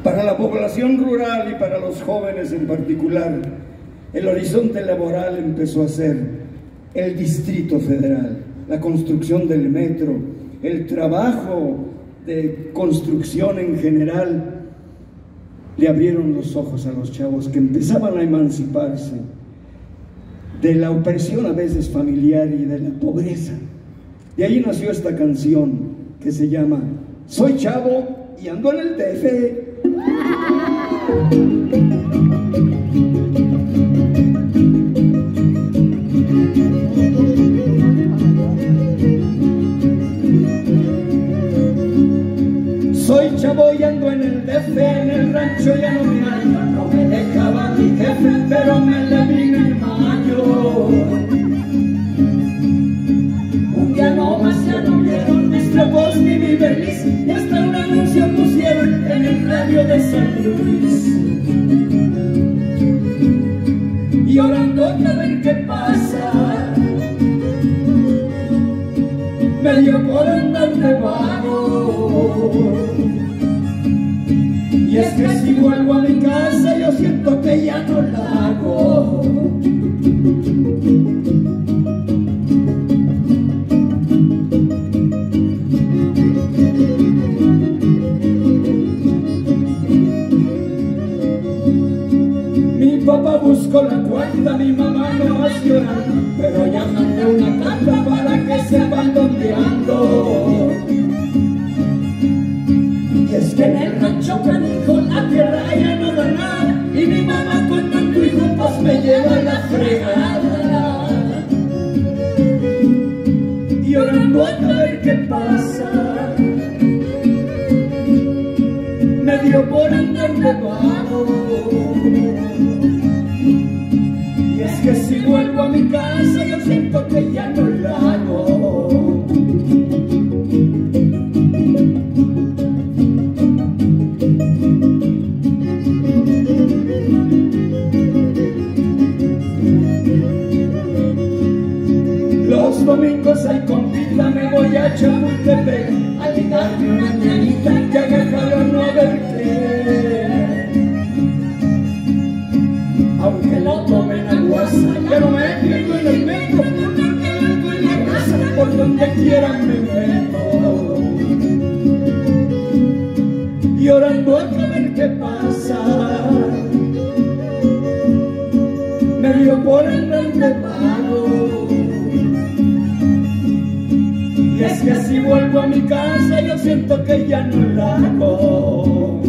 Para la población rural y para los jóvenes en particular, el horizonte laboral empezó a ser el Distrito Federal, la construcción del metro, el trabajo de construcción en general. Le abrieron los ojos a los chavos que empezaban a emanciparse de la opresión a veces familiar y de la pobreza. De ahí nació esta canción que se llama Soy chavo y ando en el DF. Soy chavo y ando en el DF, en el rancho ya no me hallo. No me dejaba mi jefe, pero me le vine en mayo. Un día nomás ya no vieron nuestra voz ni mi feliz, y hasta un anuncio pusieron en el radio de San Luis. Y orando a ver qué pasa, me dio por andar de vago. Y es que si vuelvo a mi casa yo siento que ya no la hago. Mi papá buscó la cuarta, mi mamá no más llorando, pero ya mandé una carta para que sepan dónde ando. Y es que en el rancho canijo la tierra ya no da nada, y mi mamá con tanto hijo pues me lleva a la fregada. Y orando a ver qué pasa, me dio por andar de vago. Y es que si vuelvo a mi casa yo siento que ya no la hago. Los domingos hay compita, me voy a Chapultepec a ligarme una ñanita que haga calor no verte. Aunque no tomen aguasa, pero me pierdo en el metro, porque vengo en la casa, por donde quieran me meto. Y orando a ver qué pasa, me dio por andar de vago. Y es que si vuelvo a mi casa yo siento que ya no la hago.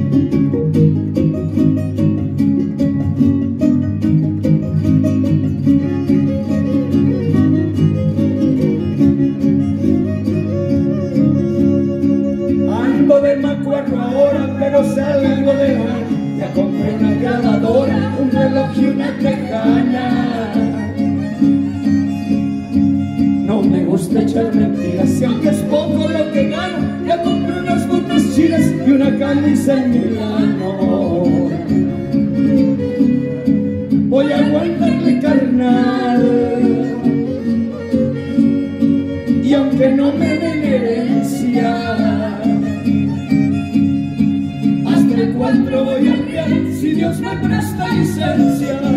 Ando de macuarro ahora, pero salgo de año. Ya compré una grabadora, un reloj y una tejana. No me gusta echar mentiras, y aunque es poco lo que gano, ya compré unas botas chinas y una camisa en Milano. Voy a aguantarle, carnal, y aunque no me den herencia, hasta el 4 voy a enviar si Dios me presta licencia.